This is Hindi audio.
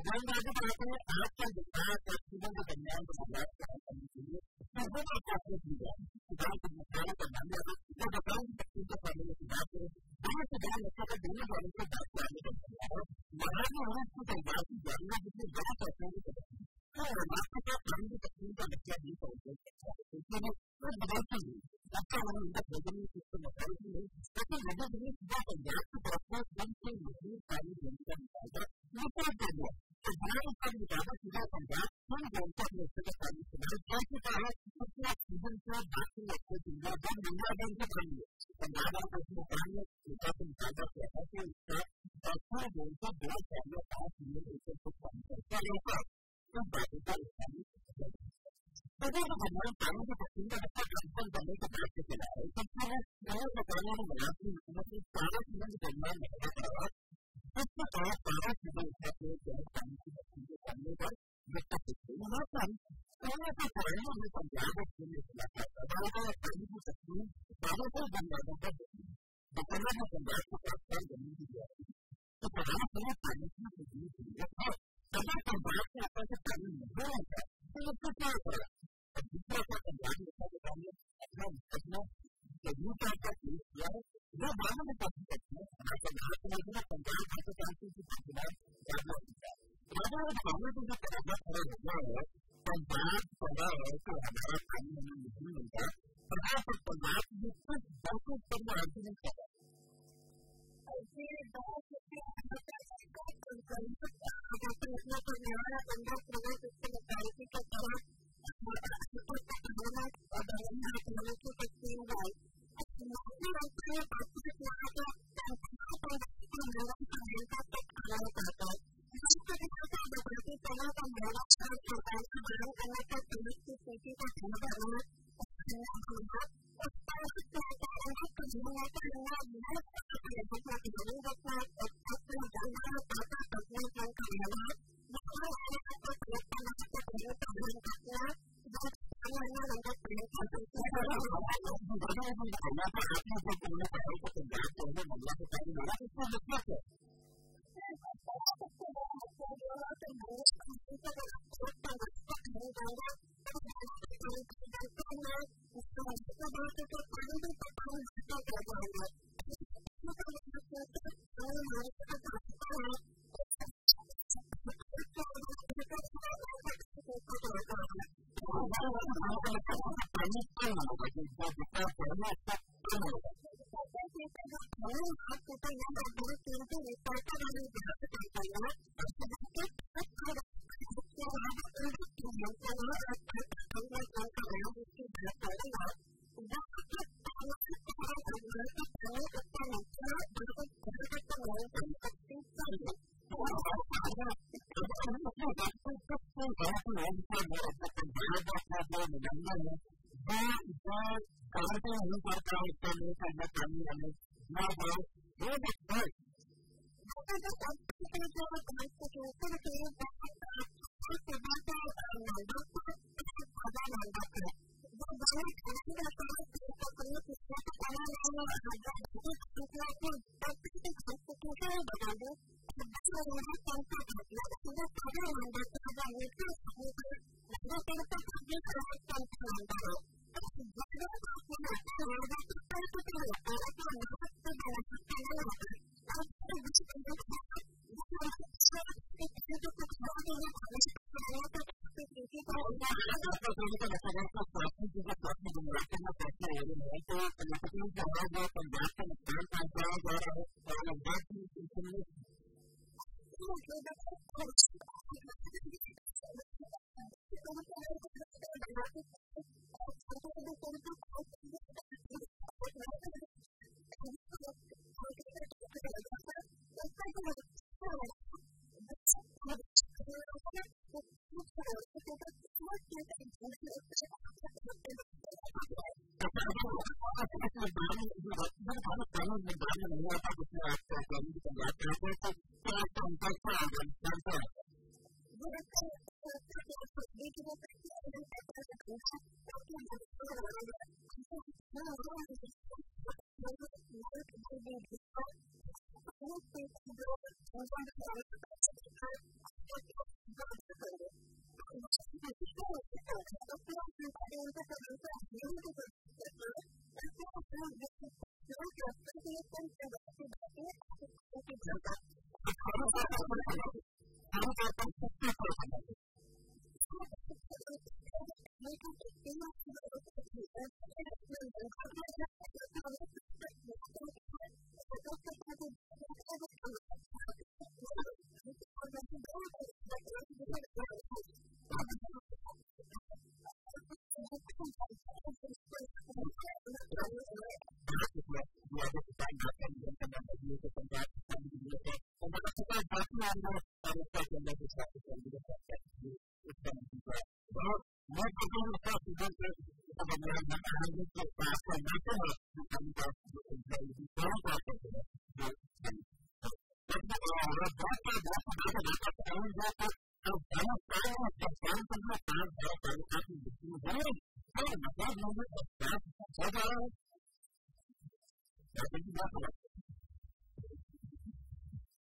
जनवादी बात है आपका विकास ऑक्सीजन के दरमियान का संवाद करने के लिए वो बात आपने की जाए बात मुख्य करना है तो बताऊं कि इसके बारे में बात करें दोनों से दोनों मतलब दोनों वालों को बात करने का है वहां में हम इसको तैयार की जानना जिसमें बड़ा पैसा भी करते हैं और आपके साथ पानी की तकनीक का बच्चा भी पहुंचे इसलिए वो बदलती है अच्छा हम उनका भोजन में सिस्टम बताई कि नहीं लेकिन लोगों के लिए सुबह पंजाब की तरफ से दिन से मजबूत पानी देने का निकालता निकल गया तो हमारे सब निकाला सीधा पंजाब हम बोलते हैं उससे का पानी इस्तेमाल कैसे कहा उसके ऑक्सीजन को बाकी रखते जिंदा जब जिंदा बन के पानी पंजाब को उसमें पानी उसका तो निकाला कहता है कि उसका डॉक्टर बोलते 2 से 5 मिनट ऊपर तक पानी करता है तो बाकी का तो हमारे पानी की तकनीक का अच्छा कंट्रोल करने के बाद से चला है क्योंकि वो बताने में बना कि मतलब सारा चीज़ों के दरमियान रहता है इसके तहत सारा चीज़ें उसका प्रयोग किया पानी की तकनीक के सामने पर व्यक्त करते हैं यहाँ पर सोने के पढ़ाइयों में पंजाब और पूरे इलाका पानी की तकनीक सारों को जनवादों पर बताना है पंजाब के पास पर जमीन की जाती है तो पढ़ाई के लिए पानी की तकनीक है सभी पंजाब के ऊपर से पानी नहीं होता तो उसको क्या करें दूसरा का पंजाब में बताइए अपना जरूर का केस किया है वो मानव में काफी सकते हैं हमारे पंजाब में पंजाब के कांति की पंजाब करना होता है राजा और भावना को जो तरह खड़ा हो गया है पंजाब पड़ा है तो हमारा पानी हमें नहीं मिलता पंजाब और पंजाब में कुछ बहुत कम आर्गुमेंट कर रहा है